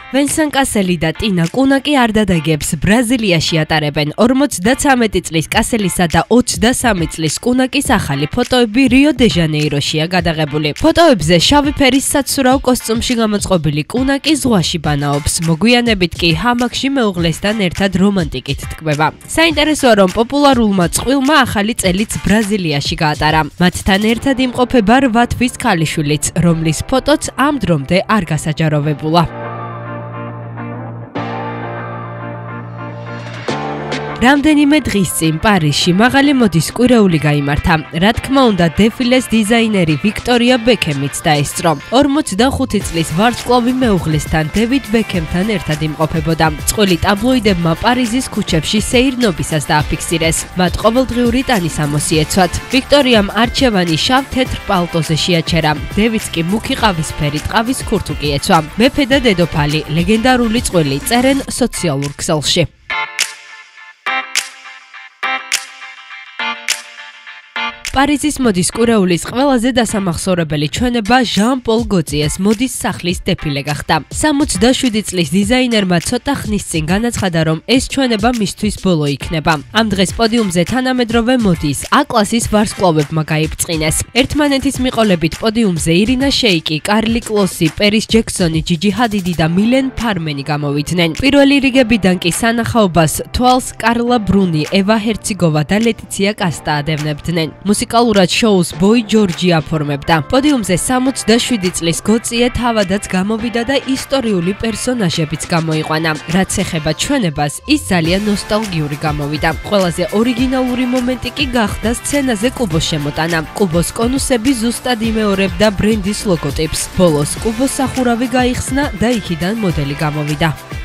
ვენსან კასელი და ტინა კუნაკი არ დადაგებს ბრაზილიაში ატარებენ 53 წლის კასელისა და 23 წლის კუნაკის ახალი ფოტოები რიო დე ჟანეიროშია გადაღებული. ფოტოებზე შავი ფერის საცურაო კოსტუმში გამოწყობილი კუნაკი ზღვაში ბანაობს. მოგვიანებით კი ჰამაკში მეუღლესთან ერთად რომანტიკით თქმება. საინტერესოა, რომ პოპულარულმა წყვილმა ახალი წელიც ბრაზილიაში გაატარა. მათთან ერთად იმყოფება 8 თვის ქალიშვილიც, რომლის ფოტოც ამ დრომდე არ გასაჯაროვებულა. რამდენიმე დღის წინ პარიზში მაღალი მოდის კვირეული გაიმართა. რა თქმა უნდა, დეფილეს დიზაინერი ვიქტორია ბეკემიც დაესწრო. 45 წლის ვარსკვლავი მეუღლესთან დევიდ ბეკემთან ერთად იმყოფებოდა. წყვილი ტაბლოიდებმა პარიზის ქუჩებში სეირნობისას დააფიქსირეს. მათ ყოველდღიური ტანის ამოსიეცვათ. ვიქტორიამ არჩევანი შავ-თეთრ პალტოზე შეაჩერა. დევიდს კი მუქი ყავისფერი ტყავის ქურთუკი ეცვა. მეფე და დედოფალი, ლეგენდარული წყვილი, წერენ სოციალურ ქსელში. პარიზის მოდის კვირეულის ყველაზე დასამახსოვრებელი ჩვენება ჟან-პოლ გოძიეს მოდის სახლის დეფილე გახდა. 67 წლის დიზაინერმა ცოტა ხნის წინ განაცხადა, რომ ეს ჩვენება მისთვის ბოლო იქნება. ამ დღეს პოდიუმზე თანამედროვე მოდის A-კლასის ვარსკვლავებმა გაიბწყინეს. ერთმანეთის მიყოლებით პოდიუმზე ირინა შეიკი, კარლი კლოსი, პერის ჯექსონი, ჯიჯი ჰადიდი და მილენ ფარმენი გამოვიდნენ. პირველი რიგებიდან კი სანახაობას თვალს კარლა ბრუნი, ევა ჰერციგოვა და ლეტიცია კასტა ადევნებდნენ. მუსიკალურად შოუს ბოი ჯორჯი აფორმებდა. პოდიუმზე 67 წლის გოძიე თავადაც გამოვიდა და ისტორიული პერსონაჟებიც გამოიყვანა. რაც ეხება ჩვენებას, ის ძალიან ნოსტალგიური გამოვიდა. ყველაზე ორიგინალური მომენტი კი გახდა სცენაზე კუბოს შემოტანა. კუბოს კონუსები ზუსტად იმეორებდა ბრენდის ლოგოტიპს. ბოლოს კუბოს სახურავი გაიხსნა და იქიდან მოდელი გამოვიდა.